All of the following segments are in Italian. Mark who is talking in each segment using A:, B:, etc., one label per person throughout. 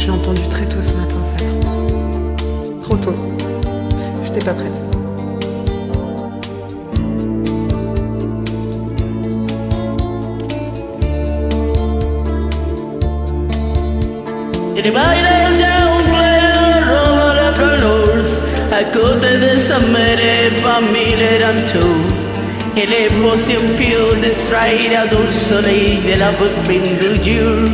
A: Je l'ai entendu très tôt ce matin, ça. Trop tôt. J'étais pas prête.
B: A côté de sa mère famille erano tu et l'émotion più distraita dal soleil de la bouffine du jour.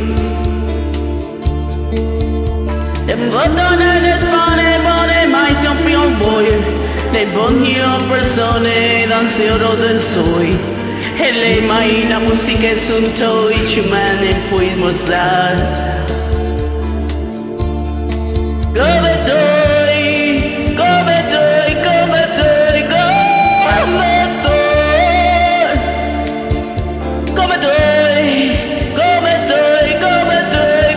B: Le botone de spane pone mai son più boie, le buone persone danzano del soi e le mai la musica son toi ci mane puoi mostrare. Come toi, come toi, come toi, come toi, come toi, come toi, come toi,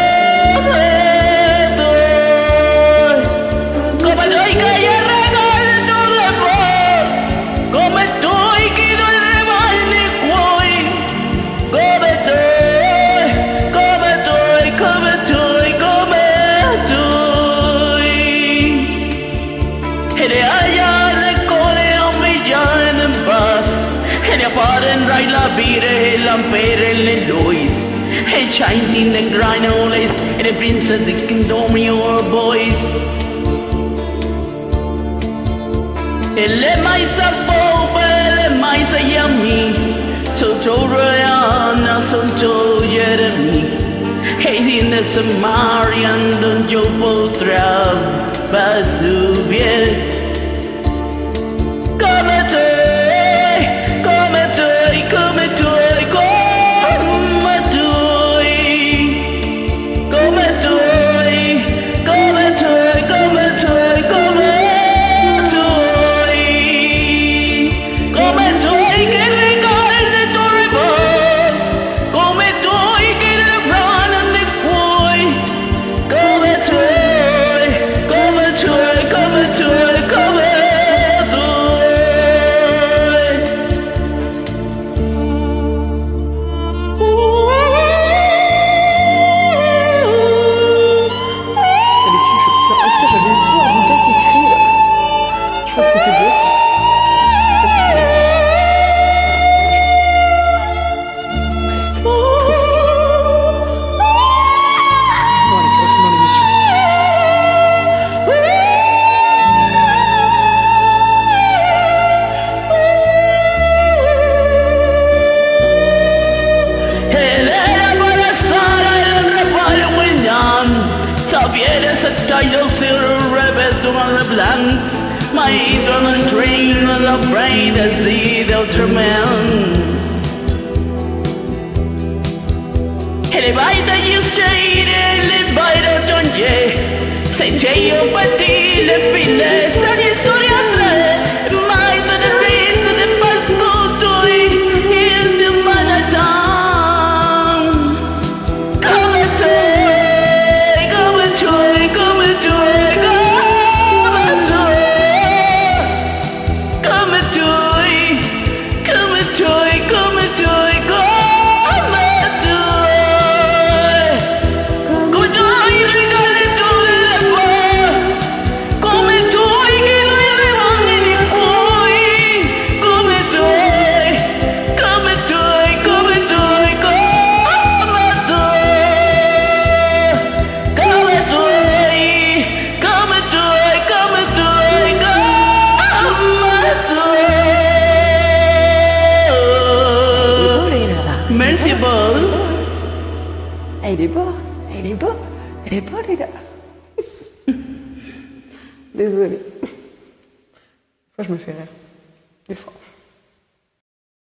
B: come toi che io regalo tutto il mondo, come toi che non rimani qui, come toi, come toi, come toi, come pardon right la vita e l'ampere le lois e chanting the granoles e the prince of the kingdom your boys e le mai sapope le mai sa yummy so Toriana so Jeremy e in the Samarian don Joe potrà basubie come te my eternal train was afraid to see the ultraman. E le vai da you stayed e le vai da tonje se c'è io patti le file sa di storia tre mai sa del resto del passato is in my town come to come to come to Merci beaucoup.
A: Elle est beau, elle est beau, elle est beau, les gars. Désolée. Des fois, je me fais rire. Des fois.